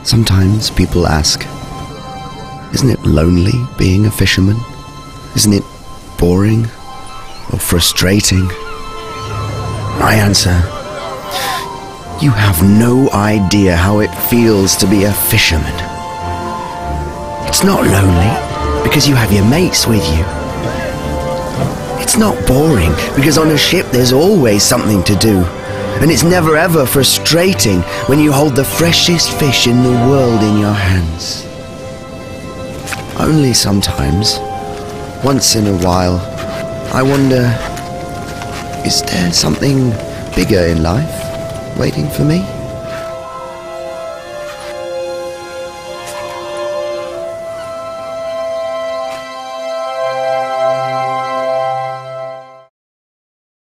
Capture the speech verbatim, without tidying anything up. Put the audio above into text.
Sometimes people ask, isn't it lonely being a fisherman? Isn't it boring or frustrating? My answer, you have no idea how it feels to be a fisherman. It's not lonely because you have your mates with you. It's not boring because on a ship there's always something to do. And it's never ever frustrating when you hold the freshest fish in the world in your hands. Only sometimes, once in a while, I wonder, is there something bigger in life waiting for me?